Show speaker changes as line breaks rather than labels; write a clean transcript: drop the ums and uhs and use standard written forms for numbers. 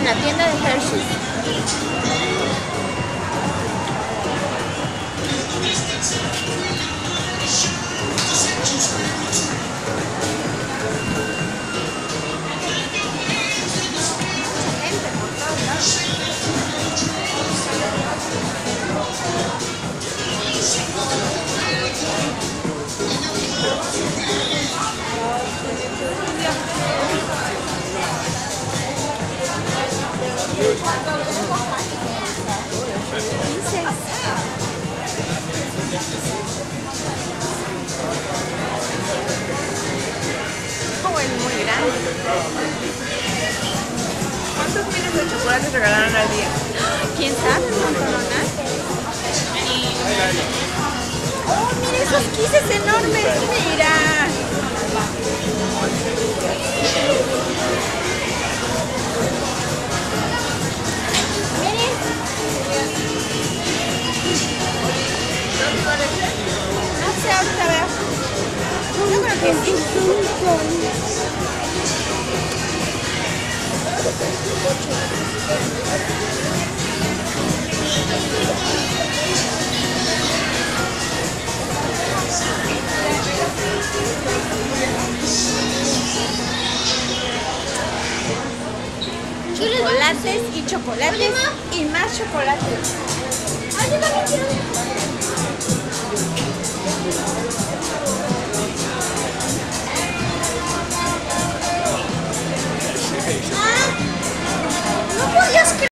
la tienda de Hershey's.
Oh, es muy grande. ¿Cuántos miles de chocolates regalaron al día?
¿Quién sabe? ¿Montononas? ¡Oh, mira esos quises enormes! ¡Mira! No sé, ahorita veo. Yo creo que sí. Chocolates y chocolates y más chocolates.